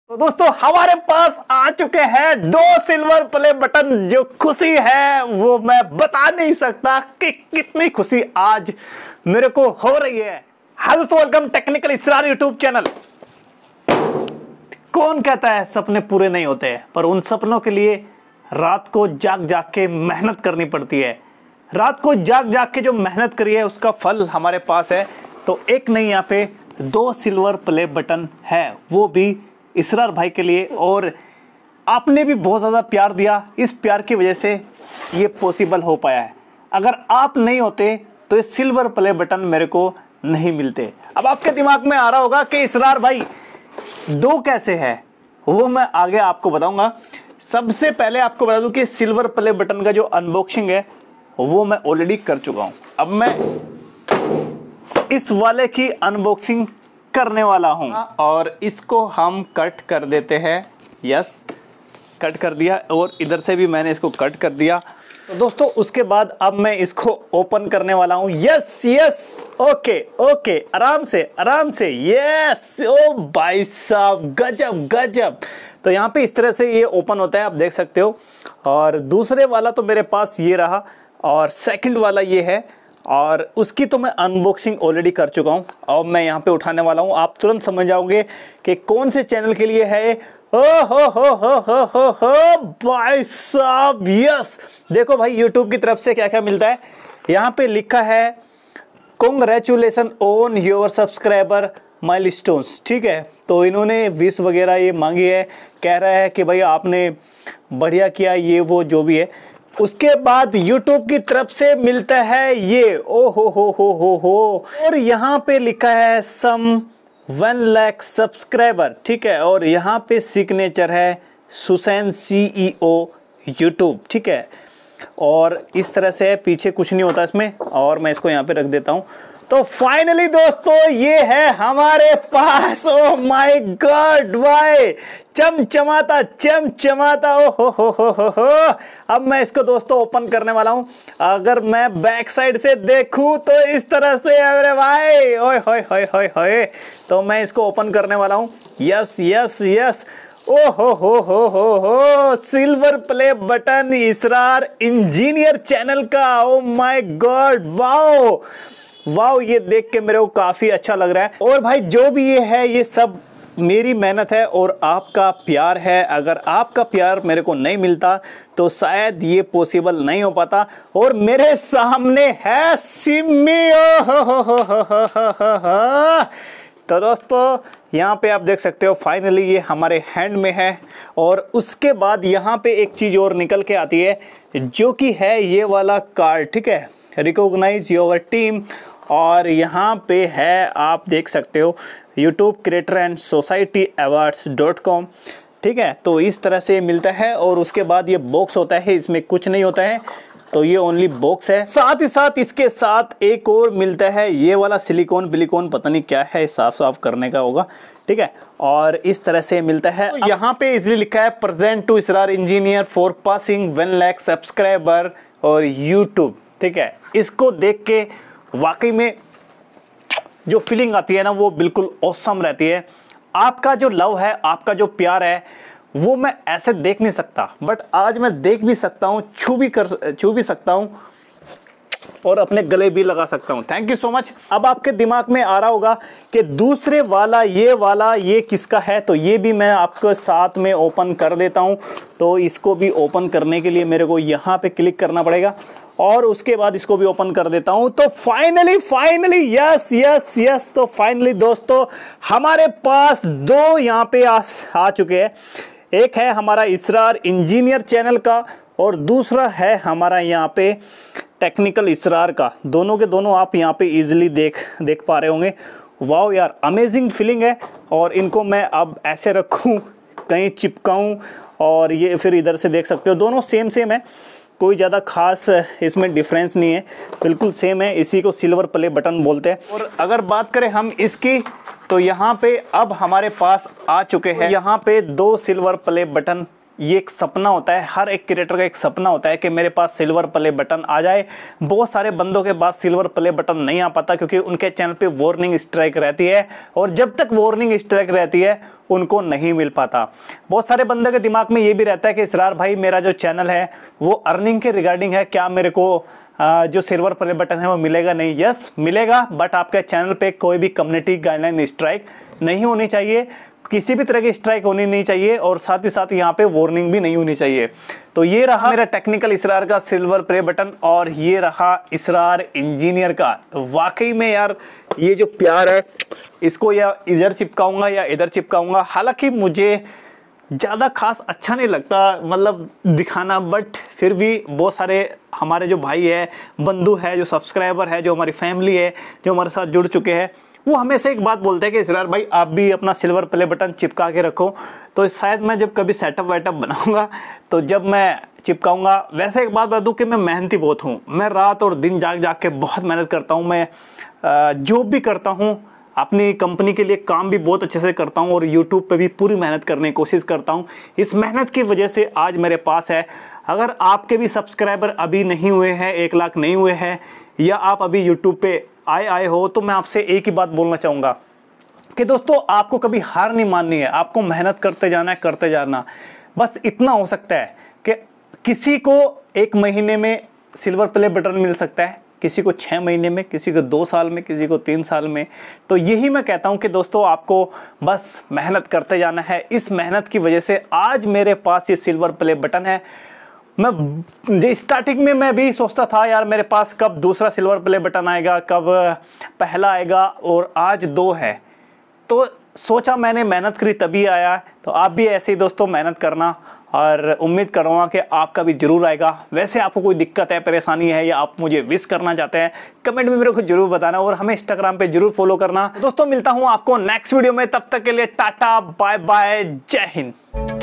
तो दोस्तों हमारे पास आ चुके हैं दो सिल्वर प्ले बटन। जो खुशी है वो मैं बता नहीं सकता कि कितनी खुशी आज मेरे को हो रही है। हेलो दोस्तों, welcome technical Israr YouTube channel. कौन कहता है सपने पूरे नहीं होते हैं, पर उन सपनों के लिए रात को जाग जाग के मेहनत करनी पड़ती है। रात को जाग जाग के जो मेहनत करी है उसका फल हमारे पास है। तो एक नहीं, यहाँ पे दो सिल्वर प्ले बटन है, वो भी इसरार भाई के लिए। और आपने भी बहुत ज़्यादा प्यार दिया, इस प्यार की वजह से ये पॉसिबल हो पाया है। अगर आप नहीं होते तो ये सिल्वर प्ले बटन मेरे को नहीं मिलते। अब आपके दिमाग में आ रहा होगा कि इसरार भाई दो कैसे है, वो मैं आगे आपको बताऊंगा। सबसे पहले आपको बता दूं कि सिल्वर प्ले बटन का जो अनबॉक्सिंग है वो मैं ऑलरेडी कर चुका हूं। अब मैं इस वाले की अनबॉक्सिंग करने वाला हूं और इसको हम कट कर देते हैं। यस, कट कर दिया और इधर से भी मैंने इसको कट कर दिया। तो दोस्तों उसके बाद अब मैं इसको ओपन करने वाला हूं। यस यस, ओके ओके, आराम से। यस, ओ भाई साहब, गजब गजब। तो यहाँ पे इस तरह से ये ओपन होता है, आप देख सकते हो। और दूसरे वाला तो मेरे पास ये रहा और सेकंड वाला ये है, और उसकी तो मैं अनबॉक्सिंग ऑलरेडी कर चुका हूँ। अब मैं यहाँ पे उठाने वाला हूँ, आप तुरंत समझ जाओगे कि कौन से चैनल के लिए है। ओ हो भाई साहब, यस। देखो भाई यूट्यूब की तरफ से क्या क्या मिलता है। यहाँ पे लिखा है congratulations on your subscriber milestones. ठीक है, तो इन्होंने विश वगैरह ये मांगी है, कह रहा है कि भाई आपने बढ़िया किया, ये वो जो भी है। उसके बाद YouTube की तरफ से मिलता है ये, ओ हो, और यहाँ पे लिखा है सम 1 लाख सब्सक्राइबर। ठीक है, और यहाँ पे सिग्नेचर है सुसैन CEO YouTube। ठीक है, और इस तरह से पीछे कुछ नहीं होता इसमें, और मैं इसको यहाँ पे रख देता हूँ। तो फाइनली दोस्तों ये है हमारे पास। ओ माय गॉड भाई, चमचमाता ओ हो। अब मैं इसको दोस्तों ओपन करने वाला हूं। अगर मैं बैक साइड से देखूं तो इस तरह से, अरे भाई, ओए होए। तो मैं इसको ओपन करने वाला हूं। Yes, oh ho, silver play button Israr engineer channel का। ओ माय गॉड, वाओ, ये देख के मेरे को काफी अच्छा लग रहा है। और भाई जो भी ये है, ये सब मेरी मेहनत है और आपका प्यार है। अगर आपका प्यार मेरे को नहीं मिलता तो शायद ये पॉसिबल नहीं हो पाता। और मेरे सामने है सिम्मी। तो दोस्तों यहाँ पे आप देख सकते हो, फाइनली ये हमारे हैंड में है। और उसके बाद यहाँ पे एक चीज और निकल के आती है, जो कि है ये वाला कार्ड। ठीक है, रिकॉग्नाइज योर टीम। और यहाँ पे है, आप देख सकते हो, YouTube creator and society awards dot com. ठीक है, तो इस तरह से मिलता है। और उसके बाद ये बॉक्स होता है, इसमें कुछ नहीं होता है, तो ये ओनली बॉक्स है। साथ ही साथ इसके साथ एक और मिलता है, ये वाला सिलिकॉन बिलिकॉन पता नहीं क्या है, साफ करने का होगा। ठीक है, और इस तरह से मिलता है। तो यहाँ पे इजिली लिखा है present to Israr engineer for passing 1 lakh subscriber और यूट्यूब। ठीक है, इसको देख के वाकई में जो फीलिंग आती है ना, वो बिल्कुल ऑसम रहती है। आपका जो लव है, आपका जो प्यार है, वो मैं ऐसे देख नहीं सकता, बट आज मैं देख भी सकता हूँ, छू भी सकता हूँ और अपने गले भी लगा सकता हूँ। Thank you so much. अब आपके दिमाग में आ रहा होगा कि दूसरे वाला ये किसका है, तो ये भी मैं आपको साथ में ओपन कर देता हूँ। तो इसको भी ओपन करने के लिए मेरे को यहाँ पे क्लिक करना पड़ेगा और उसके बाद इसको भी ओपन कर देता हूं। तो फाइनली यस। तो फाइनली दोस्तों हमारे पास दो यहाँ पे आ चुके हैं। एक है हमारा इसरार इंजीनियर चैनल का और दूसरा है हमारा यहाँ पे टेक्निकल इसरार का। दोनों के दोनों आप यहाँ पे इजीली देख पा रहे होंगे। वाओ यार, अमेजिंग फीलिंग है। और इनको मैं अब ऐसे रखूँ, कहीं चिपकाऊँ, और ये फिर इधर से देख सकते हो, दोनों सेम है, कोई ज़्यादा खास इसमें डिफरेंस नहीं है, बिल्कुल सेम है। इसी को सिल्वर प्ले बटन बोलते हैं। और अगर बात करें हम इसकी, तो यहाँ पे अब हमारे पास आ चुके हैं यहाँ पे दो सिल्वर प्ले बटन ये एक सपना होता है, हर एक क्रिएटर का एक सपना होता है कि मेरे पास सिल्वर प्ले बटन आ जाए। बहुत सारे बंदों के पास सिल्वर प्ले बटन नहीं आ पाता क्योंकि उनके चैनल पे वार्निंग स्ट्राइक रहती है, और जब तक वार्निंग स्ट्राइक रहती है उनको नहीं मिल पाता। बहुत सारे बंदे के दिमाग में ये भी रहता है कि इसरार भाई मेरा जो चैनल है वो अर्निंग के रिगार्डिंग है, क्या मेरे को जो सिल्वर प्ले बटन है वो मिलेगा? नहीं, यस मिलेगा, बट आपके चैनल पे कोई भी कम्युनिटी गाइडलाइन स्ट्राइक नहीं होनी चाहिए, किसी भी तरह की स्ट्राइक होनी नहीं चाहिए, और साथ ही साथ यहाँ पे वार्निंग भी नहीं होनी चाहिए। तो ये रहा मेरा टेक्निकल इसरार का सिल्वर प्ले बटन, और ये रहा इसरार इंजीनियर का। तो वाकई में यार ये जो प्यार है इसको या इधर चिपकाऊंगा या इधर चिपकाऊंगा, हालांकि मुझे ज़्यादा खास अच्छा नहीं लगता मतलब दिखाना, बट फिर भी बहुत सारे हमारे जो भाई है, बंधु है, जो सब्सक्राइबर है, जो हमारी फैमिली है, जो हमारे साथ जुड़ चुके हैं, वो हमेशा एक बात बोलते हैं कि इसरार भाई आप भी अपना सिल्वर प्ले बटन चिपका के रखो। तो शायद मैं जब कभी सेटअप वेटअप बनाऊंगा तो जब मैं चिपकाऊंगा, वैसे एक बात बता दूं कि मैं मेहनती बहुत हूँ, मैं रात और दिन जाग जाग के बहुत मेहनत करता हूँ, मैं जॉब भी करता हूँ, अपनी कंपनी के लिए काम भी बहुत अच्छे से करता हूँ, और यूट्यूब पे भी पूरी मेहनत करने की कोशिश करता हूँ। इस मेहनत की वजह से आज मेरे पास है। अगर आपके भी सब्सक्राइबर अभी नहीं हुए हैं, 1 लाख नहीं हुए हैं, या आप अभी यूट्यूब पे आए हो, तो मैं आपसे एक ही बात बोलना चाहूँगा कि दोस्तों आपको कभी हार नहीं माननी है, आपको मेहनत करते जाना है, करते जाना। बस इतना हो सकता है कि किसी को 1 महीने में सिल्वर प्ले बटन मिल सकता है, किसी को 6 महीने में, किसी को 2 साल में, किसी को 3 साल में। तो यही मैं कहता हूं कि दोस्तों आपको बस मेहनत करते जाना है। इस मेहनत की वजह से आज मेरे पास ये सिल्वर प्ले बटन है। मैं स्टार्टिंग में मैं भी सोचता था यार मेरे पास कब दूसरा सिल्वर प्ले बटन आएगा, कब पहला आएगा, और आज 2 है। तो सोचा मैंने, मेहनत करी तभी आया। तो आप भी ऐसे ही दोस्तों मेहनत करना, और उम्मीद करूँगा कि आपका भी जरूर आएगा। वैसे आपको कोई दिक्कत है, परेशानी है, या आप मुझे विश करना चाहते हैं, कमेंट में मेरे को जरूर बताना, और हमें इंस्टाग्राम पे जरूर फॉलो करना। दोस्तों मिलता हूँ आपको नेक्स्ट वीडियो में, तब तक के लिए टाटा बाय बाय, जय हिंद।